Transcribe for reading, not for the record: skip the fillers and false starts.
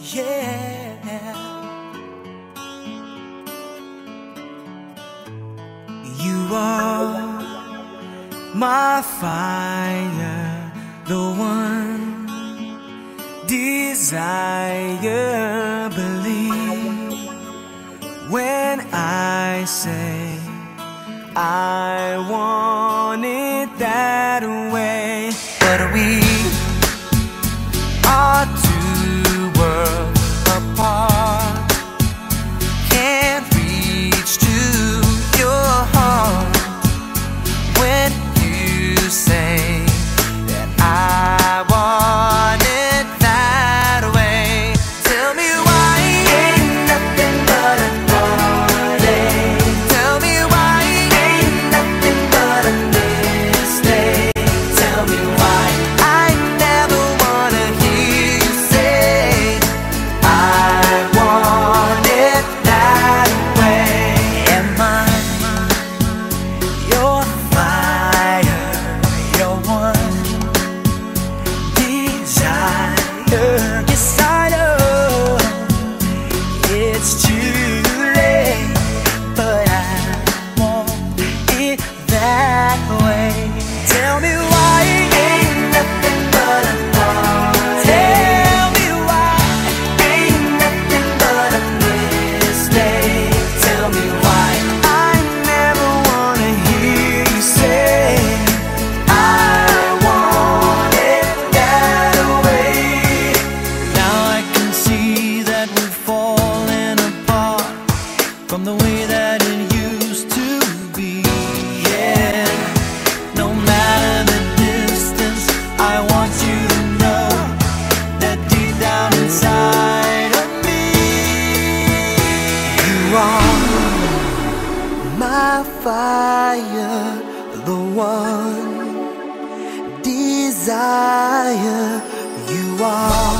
yeah. You are my fire, the one desire. Believe when I say I want it that way. But we are two worlds apart, can't reach to your heart when you say that I want it that way. Tell me why ain't nothing but a heartache. Tell me why ain't nothing but a mistake. Tell me why I never wanna hear you say I want it that way. Am I your fire, your one desire? Yes, I know it's too late, but I want it that way. Tell me why ain't nothing but a heartache. Tell me why ain't nothing but a mistake. Tell me why I never wanna hear you say I want it that way. Now I can see that we've fallen apart from the way that it used to be. Yeah, no matter the distance, I want you to know that deep down inside of me, you are my fire, the one desire. You are